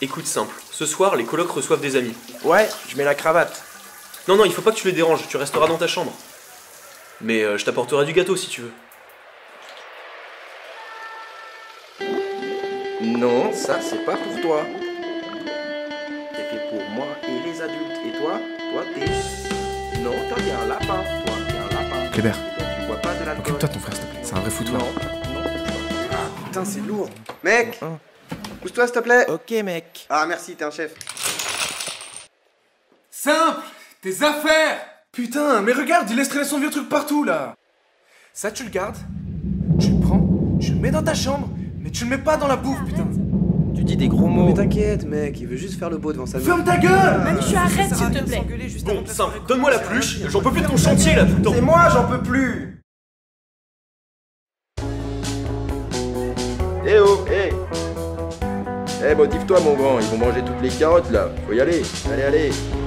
Écoute simple, ce soir, les colocs reçoivent des amis. Ouais, je mets la cravate. Non, il faut pas que tu les déranges, tu resteras dans ta chambre. Mais je t'apporterai du gâteau si tu veux. Non, ça c'est pas pour toi. C'est fait pour moi et les adultes. Et toi t'es... Non, toi t'es un lapin. Toi t'es un lapin. Kléber, Tu bois pas de l'alcool. occupe-toi de ton frère s'il te plaît, c'est un vrai foutoir. Non. Ah putain, c'est lourd. Mec, pousse-toi s'il te plaît. Ok mec. Ah merci, t'es un chef. Simple! Tes affaires! Putain, mais regarde, il laisse traîner son vieux truc partout là! Ça, tu le gardes, tu le prends, tu le mets dans ta chambre, mais tu le mets pas dans la bouffe, putain! Tu dis des gros mots. Mais t'inquiète, mec, il veut juste faire le beau devant sa meuf. Ferme ta gueule! Manu, tu arrêtes s'il te plaît. Bon, simple, donne-moi la pluche, j'en peux plus de ton chantier là tout le temps. C'est moi, j'en peux plus. Eh oh, eh. Eh, motive-toi mon grand, ils vont manger toutes les carottes là. Faut y aller. Allez, allez.